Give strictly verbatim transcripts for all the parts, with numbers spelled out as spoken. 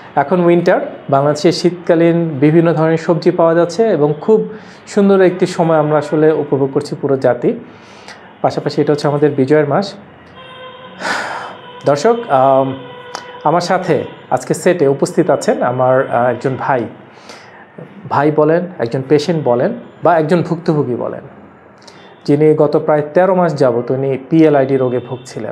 এখন উইন্টার, বাংলাদেশে শীতকালীন বিভিন্ন ধরনের সবজি পাওয়া যাচ্ছে এবং খুব সুন্দর একটি সময় আমরা আসলে উপভোগ করছি পুরো জাতি। পাশাপাশি এটা হচ্ছে আমাদের বিজয়ের মাস। দর্শক, আমার সাথে আজকে সেটে উপস্থিত আছেন আমার একজন ভাই ভাই বলেন, একজন পেশেন্ট বলেন, বা একজন ভুক্তভোগী বলেন, যিনি গত প্রায় তেরো মাস যাবত উনি পিএলআইডি রোগে ভুগছিলেন।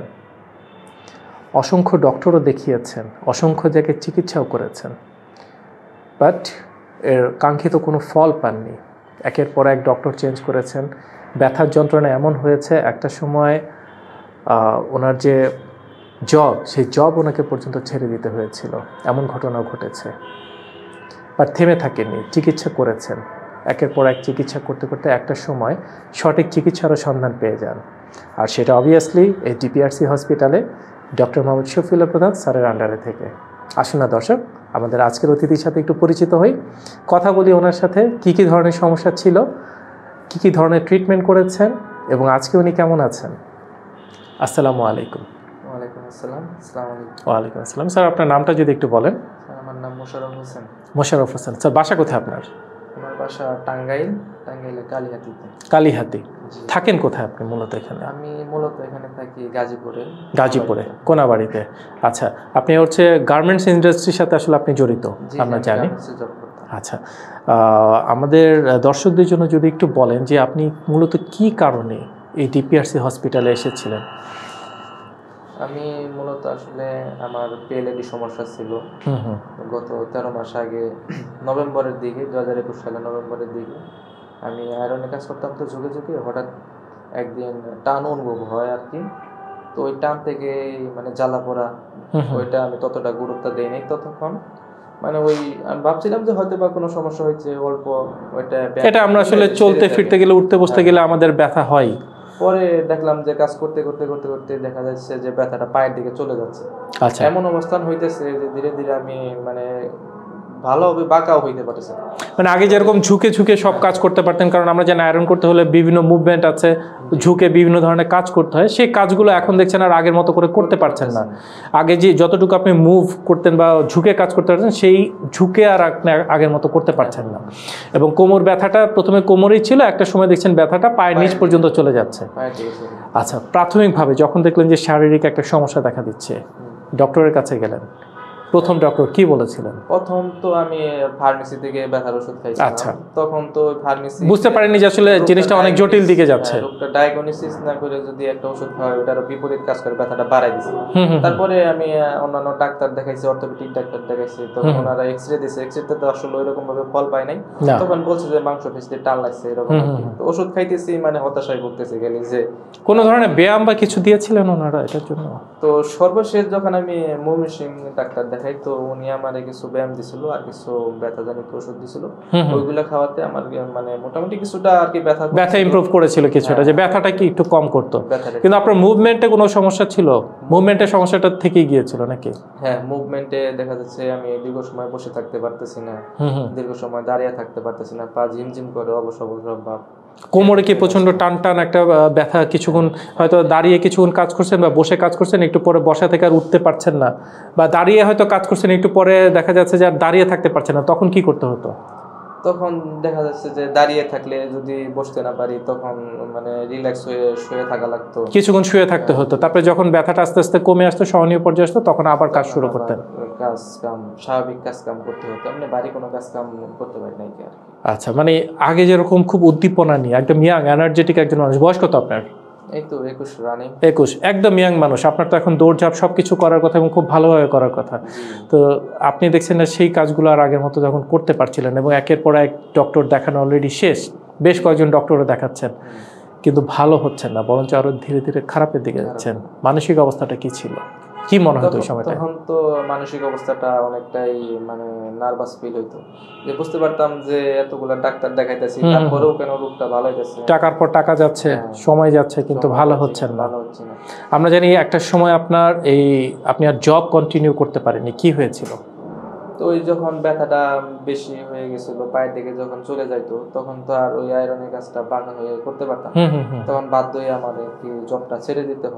অসংখ্য ডক্টরও দেখিয়েছেন, অসংখ্য জায়গায় চিকিৎসাও করেছেন, বাট এর কাঙ্ক্ষিত কোনো ফল পাননি। একের পর এক ডক্টর চেঞ্জ করেছেন। ব্যথার যন্ত্রণা এমন হয়েছে একটা সময় ওনার যে জব, সেই জব ওনাকে পর্যন্ত ছেড়ে দিতে হয়েছিল, এমন ঘটনাও ঘটেছে। বাট থেমে থাকেননি, চিকিৎসা করেছেন। একের পর এক চিকিৎসা করতে করতে একটা সময় সঠিক চিকিৎসারও সন্ধান পেয়ে যান, আর সেটা অবভিয়াসলি এই ডিপিআরসি হসপিটালে ডক্টর মোহাম্মদ শফিউল্লাহ প্রধান স্যারের আন্ডারে থেকে। আসুন না দর্শক, আমাদের আজকের অতিথির সাথে একটু পরিচিত হই, কথা বলি ওনার সাথে, কি কি ধরনের সমস্যা ছিল, কি কি ধরনের ট্রিটমেন্ট করেছেন এবং আজকে উনি কেমন আছেন। আসসালামু আলাইকুম। ওয়ালাইকুম আসসালাম। আসসালামু আলাইকুম। ওয়ালাইকুম আসসালাম। স্যার, আপনার নামটা যদি একটু বলেন। আমার নাম মোশাররফ হোসেন। মোশাররফ হোসেন। স্যার, বাসা কোথায় আপনার? আমার বাসা টাঙ্গাইল, টাঙ্গাইলের কালীহাতিতে। কালীহাতি। থাকেন কোথায় আপনি মূলত এখানে? আমি মূলত এখানে থাকি গাজীপুরে। গাজীপুরে কোনাবাড়িতে। আচ্ছা, আপনি হচ্ছে গার্মেন্টস ইন্ডাস্ট্রির সাথে আসলে আপনি জড়িত, আমরা জানি। আচ্ছা, আমাদের দর্শকদের জন্য যদি একটু বলেন যে আপনি মূলত কি কারণে এই ডিপিআরসি হসপিটালে এসেছিলেন? আমি মূলত আসলে আমার পিএলআইডি সমস্যা ছিল গত তেরো মাস আগে, নভেম্বরের দিকে, দু হাজার একুশ সালে নভেম্বরের দিকে। আমি আয়রনে কাজ করতাম, তো ঝুঁকে ঝুঁকে হঠাৎ একদিন টান অনুভব হয় আর কি। তো ওই টান থেকে মানে জ্বালা পোড়া, ওইটা আমি ততটা গুরুত্ব দেই নাই ততক্ষণ। মানে ওই আমি ভাবছিলাম যে হয়তো বা কোনো সমস্যা হয়েছে অল্প, ওইটা এটা আমরা আসলে চলতে ফিরতে গেলে, উঠতে বসতে গেলে আমাদের ব্যথা হয়। পরে দেখলাম যে কাজ করতে করতে করতে করতে দেখা যাচ্ছে যে ব্যথাটা পায়ের দিকে চলে যাচ্ছে। আচ্ছা, এমন অবস্থান হইতেছে যে ধীরে ধীরে আমি মানে ভালোভাবে বাঁকাও হইতে পারতেছে। মানে আগে যেরকম ঝুঁকে ঝুঁকে সব কাজ করতে পারতেন, কারণ আমরা জানি আয়রন করতে হলে বিভিন্ন মুভমেন্ট আছে, ঝুঁকে বিভিন্ন ধরনের কাজ করতে হয়, সেই কাজগুলো এখন দেখছেন আর আগের মতো করে করতে পারছেন না। আগে যে যতটুকু আপনি মুভ করতেন বা ঝুঁকে কাজ করতে পারতেন, সেই ঝুঁকে আর আপনি আগের মতো করতে পারছেন না। এবং কোমর ব্যথাটা প্রথমে কোমরেই ছিল, একটা সময় দেখছেন ব্যথাটা পায়ের নিচ পর্যন্ত চলে যাচ্ছে। আচ্ছা, প্রাথমিকভাবে যখন দেখলেন যে শারীরিক একটা সমস্যা দেখা দিচ্ছে, ডক্টরের কাছে গেলেন, প্রথম ডক্টর কি বলেছিলেন? প্রথম তো আমি ফার্মেসি থেকে ব্যথার ওষুধ খাইছিলাম। আচ্ছা, তখন তো ফার্মেসি বুঝতে পারেননি যে আসলে জিনিসটা অনেক জটিল দিকে যাচ্ছে। রোগটা ডায়াগনোসিস না করে যদি একটা ওষুধ খাওয়া হয়, ওটার বিপরীত কাজ করে, ব্যথাটা বাড়ায় দিছে। তারপরে আমি অন্যান্য ডাক্তার দেখাইছি, অর্থোপেডিক ডাক্তার দেখাইছি, তখন ওনারা এক্সরে দিছে। এক্সরেতে তো আসলে ওইরকম ভাবে ফল পাই নাই। তখন বলছে যে মাংস পেশিতে টান লাগছে, এরকম আর কি। তো ওষুধ খাইতেছি, মানে হতাশায় ভুগতেছি গেলি যে কোন ধরনের ব্যায়াম বা কিছু দিয়েছিলেন ওনারা এটার জন্য? তো সর্বশেষ যখন আমি ময়মনসিং ডাক্তার দেখাই, তো উনি আমারে কিছু ব্যায়াম দিছিল আর কিছু ব্যথাজনিত ওষুধ দিছিল। ওইগুলা খাওয়াতে আমার মানে মোটামুটি কিছুটা আর কি ব্যথা ব্যথা ইমপ্রুভ করেছিল কিছুটা, যে ব্যথাটা কি একটু কম করতো। কিন্তু আপনার মুভমেন্টে কোনো সমস্যা ছিল? মুভমেন্টের সমস্যাটা থেকেই গিয়েছিল নাকি? হ্যাঁ, মুভমেন্টে দেখা যাচ্ছে আমি দীর্ঘ সময় বসে থাকতে পারতেছি না, দীর্ঘ সময় দাঁড়িয়ে থাকতে পারতেছি না, পা ঝিমঝিম করে, অবশ্য অবশ্য ভাব। কোমরে কি প্রচন্ড টান টান একটা ব্যথা, কিছুক্ষণ হয়তো দাঁড়িয়ে কিছুক্ষণ কাজ করছেন বা বসে কাজ করছেন, একটু পরে বসা থেকে আর উঠতে পারছেন না, বা দাঁড়িয়ে হয়তো কাজ করছেন, একটু পরে দেখা যাচ্ছে যে আর দাঁড়িয়ে থাকতে পারছেন না, তখন কি করতে হতো? তখন দেখা যাচ্ছে যে দাঁড়িয়ে থাকলে যদি বসতে না পারি, তখন মানে রিল্যাক্স হয়ে শুয়ে থাকা লাগতো, কিছুক্ষণ শুয়ে থাকতে হতো। তারপরে যখন ব্যথাটা আস্তে আস্তে কমে আসতো, সহনীয় পর্যায়ে আসতো, তখন আবার কাজ শুরু করতেন। কাজ কাম স্বাভাবিক কাজ কাম করতে হতো, এমনি বাড়ি কোনো কাজ কাম করতে পারি নাই কি আর। আচ্ছা, মানে আগে যেরকম খুব উদ্দীপনা নিয়ে একদম ইয়াং এনার্জেটিক একজন মানুষ। বয়স কত আপনার? এই তো একুশ রানিং। একুশ, একদম ইয়াং মানুষ। আপনার তো এখন দৌড়ঝাঁপ সবকিছু করার কথা এবং খুব ভালোভাবে করার কথা। তো আপনি দেখছেন না সেই কাজগুলো আর আগের মতো যখন করতে পারছিলেন, এবং একের পর এক ডক্টর দেখানো অলরেডি শেষ, বেশ কয়েকজন ডক্টরও দেখাচ্ছেন, কিন্তু ভালো হচ্ছেন না, বরঞ্চ আরো ধীরে ধীরে খারাপের দিকে যাচ্ছেন। মানসিক অবস্থাটা কি ছিল, কি মনে হতো ওই সময়টা? তখন তো মানসিক অবস্থাটা অনেকটাই মানে নার্ভাস ফিল হইতো, যে বুঝতে পারতাম যে এতগুলা ডাক্তার দেখাইতেছি, তারপরেও কেন রোগটা ভালো হইতেছে, টাকার পর টাকা যাচ্ছে, সময় যাচ্ছে, কিন্তু ভালো হচ্ছেন না। আমরা জানি একটা সময় আপনার এই আপনি আর জব কন্টিনিউ করতে পারেননি, কি হয়েছিল? তো ওই যখন ব্যথাটা বেশি হয়ে গেছিল, পায়ের দিকে যখন চলে যাইতো, তখন তো আর ওই আয়রনের কাজটা বাঁকা হয়ে করতে পারতাম, তখন বাধ্য হয়ে আমার কি জবটা ছেড়ে দিতে হয়।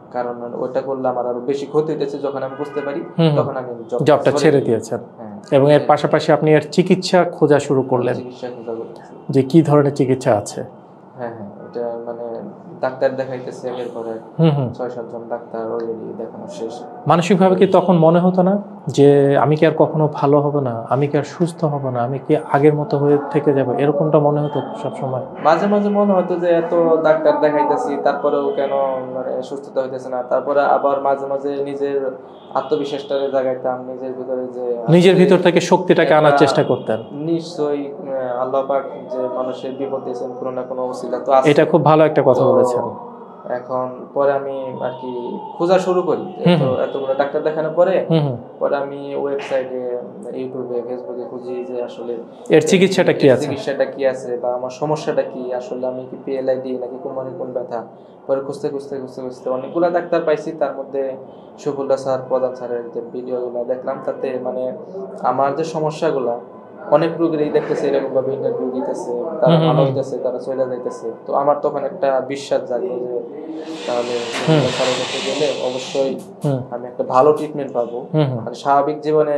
কারণ ওইটা করলে আমার আরো বেশি ক্ষতি হইতেছে। যখন আমি বুঝতে পারি তখন আমি জবটা ছেড়ে দিয়েছেন, এবং এর পাশাপাশি আপনি এর চিকিৎসা খোঁজা শুরু করলেন, চিকিৎসা খোঁজা যে কি ধরনের চিকিৎসা আছে। হ্যাঁ হ্যাঁ, এটা মানে ডাক্তার দেখাইতেছে এর পরে ছয় সাতজন ডাক্তার অলরেডি দেখানো শেষ। মানসিকভাবে কি তখন মনে হতো না যে আমি কি আর কখনো ভালো হব না, আমি কি আর সুস্থ হব না, আমি কি আগের মতো হয়ে থেকে যাব, এরকমটা মনে হতো সব সময়? মাঝে মাঝে মনে হতো যে এত ডাক্তার দেখাইতেছি তারপরেও কেন মানে সুস্থতা হইতেছে না। তারপরে আবার মাঝে মাঝে নিজের আত্মবিশ্বাসটারে জাগাইতাম, নিজের ভিতরে যে নিজের ভিতর থেকে শক্তিটাকে আনার চেষ্টা করতেন। নিশ্চয়ই আল্লাহ পাক যে মানুষের বিপদ দিয়েছেন কোনো না কোনো ওসিলা তো আছে। এটা খুব ভালো একটা কথা বলেছেন। এখন পরে আমি আর কি খোঁজা শুরু করি, তো এতগুলো ডাক্তার দেখানোর পরে পরে আমি ওয়েবসাইটে, ইউটিউবে, ফেসবুকে খুঁজি যে আসলে এর চিকিৎসাটা কি আছে, চিকিৎসাটা কি আছে বা আমার সমস্যাটা কি, আসলে আমি কি পিএলআইডি নাকি কোমরে কোন ব্যথা। পরে খুঁজতে খুঁজতে খুঁজতে খুঁজতে অনেকগুলো ডাক্তার পাইছি, তার মধ্যে শফিউল্লাহ স্যার, প্রধান স্যারের যে ভিডিওগুলো দেখলাম তাতে মানে আমার যে সমস্যাগুলো অনেক রোগীরই দেখতেছে এরকম ভাবে ইন্টারভিউ দিতেছে, তারা ভালো হইতেছে, তারা চলে যাইতেছে। তো আমার তখন একটা বিশ্বাস জাগে যে তাহলে স্যারের কাছে গেলে অবশ্যই আমি একটা ভালো ট্রিটমেন্ট পাবো। মানে স্বাভাবিক জীবনে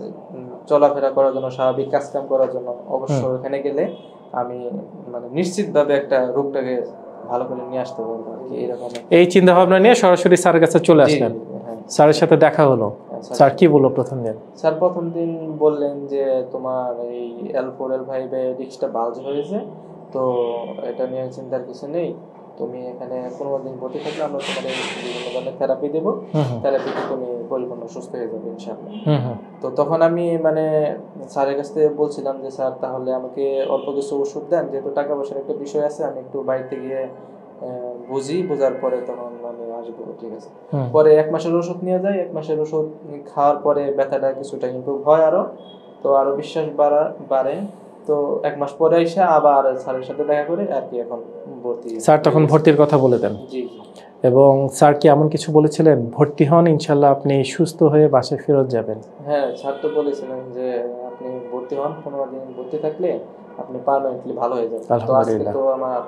চলাফেরা করার জন্য, স্বাভাবিক কাজকাম করার জন্য অবশ্যই ওখানে গেলে আমি মানে নিশ্চিতভাবে একটা রোগটাকে ভালো করে নিয়ে আসতে পারবো আর কি। এরকম এই চিন্তা ভাবনা নিয়ে সরাসরি স্যারের কাছে চলে আসলেন। স্যারের সাথে দেখা হলো, স্যার কি বললো প্রথম দিন? স্যার প্রথম দিন বললেন যে তোমার এই এল ফোর এল ফাইভ এ ডিস্কটা বাল্জ হয়েছে, তো এটা নিয়ে চিন্তার কিছু নেই, তুমি এখানে পনেরো দিন ভর্তি থাকলে আমরা তোমাদের বিভিন্ন ধরনের থেরাপি দেবো, থেরাপিতে তুমি পরিপূর্ণ সুস্থ হয়ে যাবে ইনশাআল্লাহ। তো তখন আমি মানে স্যারের কাছ থেকে বলছিলাম যে স্যার তাহলে আমাকে অল্প কিছু ওষুধ দেন, যেহেতু টাকা পয়সার একটা বিষয় আছে, আমি একটু বাড়িতে গিয়ে বুঝি, বোঝার পরে তখন আমি আসবো, ঠিক আছে। পরে এক মাসের ওষুধ নিয়ে যাই, এক মাসের ওষুধ খাওয়ার পরে ব্যথাটা কিছুটা ইমপ্রুভ হয় আরো, তো আরো বিশ্বাস বাড়া বাড়ে তো এক মাস পরে এসে আবার স্যারের সাথে দেখা করে আর কি এখন ভর্তি। স্যার তখন ভর্তির কথা বলে দেন? জি। এবং স্যার কি এমন কিছু বলেছিলেন, ভর্তি হন ইনশাল্লাহ আপনি সুস্থ হয়ে বাসায় ফেরত যাবেন? হ্যাঁ, স্যার তো বলেছিলেন যে আপনি ভর্তি হন, পনেরো দিন ভর্তি থাকলে আপনি পার্মানেন্টলি ভালো হয়ে যাবেন। তো আজকে তো আমার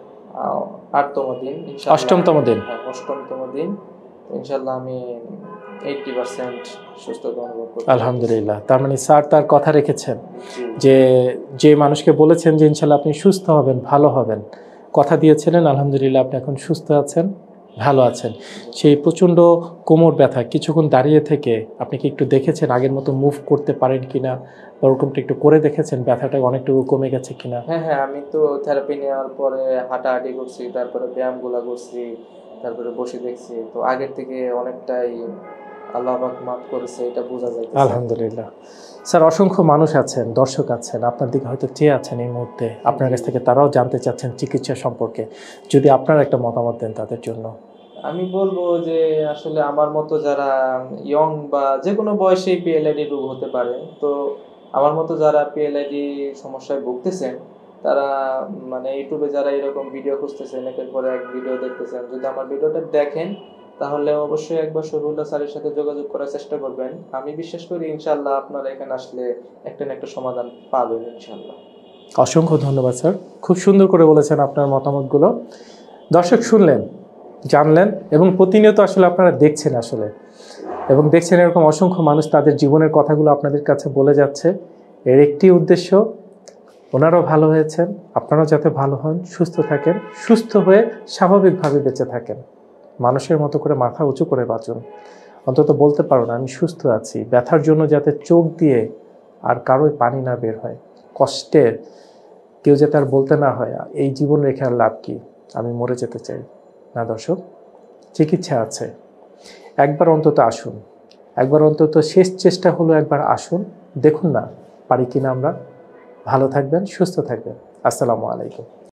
আটতম দিন, অষ্টমতম দিন, হ্যাঁ অষ্টমতম দিন, ইনশাল্লাহ আমি এইটটি পার্সেন্ট সুস্থতা অনুভব করছি আলহামদুলিল্লাহ। তার মানে স্যার তার কথা রেখেছেন, যে যে মানুষকে বলেছেন যে ইনশাল্লাহ আপনি সুস্থ হবেন, ভালো হবেন, কথা দিয়েছিলেন, আলহামদুলিল্লাহ আপনি এখন সুস্থ আছেন, ভালো আছেন। সেই প্রচণ্ড কোমর ব্যথা কিছুক্ষণ দাঁড়িয়ে থেকে আপনি কি একটু দেখেছেন আগের মতো মুভ করতে পারেন কিনা, ওরকমটা একটু করে দেখেছেন, ব্যথাটা অনেকটুকু কমে গেছে কিনা? হ্যাঁ হ্যাঁ, আমি তো থেরাপি নেওয়ার পরে হাঁটাহাঁটি করছি, তারপরে ব্যায়ামগুলা করছি, তারপরে বসে দেখছি, তো আগের থেকে অনেকটাই আল্লাহ পাক মাফ করেছে, এটা বোঝা যায় আলহামদুলিল্লাহ। স্যার অসংখ্য মানুষ আছেন, দর্শক আছেন, আপনার দিকে হয়তো চেয়ে আছেন এই মুহূর্তে, আপনার কাছ থেকে তারাও জানতে চাচ্ছেন চিকিৎসা সম্পর্কে, যদি আপনার একটা মতামত দেন তাদের জন্য। আমি বলবো যে আসলে আমার মতো যারা ইয়ং বা যে কোনো বয়সেই পিএলআইডি রোগ হতে পারে, তো আমার মতো যারা পিএলআইডি সমস্যায় ভুগতেছেন তারা মানে ইউটিউবে যারা এরকম ভিডিও খুঁজতেছেন, একের পরে এক ভিডিও দেখতেছেন, যদি আমার ভিডিওটা দেখেন তাহলে অবশ্যই একবার শফিউল্লাহ স্যারের সাথে যোগাযোগ করার চেষ্টা করবেন। আমি বিশ্বাস করি ইনশাআল্লাহ আপনারা এখানে আসলে একটা না একটা সমাধান পাবেন ইনশাআল্লাহ। অসংখ্য ধন্যবাদ স্যার, খুব সুন্দর করে বলেছেন আপনার মতামতগুলো। দর্শক শুনলেন, জানলেন, এবং প্রতিনিয়ত আসলে আপনারা দেখছেন আসলে, এবং দেখছেন এরকম অসংখ্য মানুষ তাদের জীবনের কথাগুলো আপনাদের কাছে বলে যাচ্ছে। এর একটি উদ্দেশ্য, ওনারাও ভালো হয়েছেন, আপনারাও যাতে ভালো হন, সুস্থ থাকেন, সুস্থ হয়ে স্বাভাবিকভাবে বেঁচে থাকেন, মানুষের মতো করে মাথা উঁচু করে বাঁচুন, অন্তত বলতে পারো না আমি সুস্থ আছি। ব্যথার জন্য যাতে চোখ দিয়ে আর কারোই পানি না বের হয়, কষ্টের কেউ যাতে আর বলতে না হয় এই জীবন রেখে আর লাভ কি, আমি মরে যেতে চাই না। দর্শক, চিকিৎসা আছে, একবার অন্তত আসুন, একবার অন্তত শেষ চেষ্টা হলো একবার আসুন, দেখুন না পারি কিনা আমরা। ভালো থাকবেন, সুস্থ থাকবেন। আসসালামু আলাইকুম।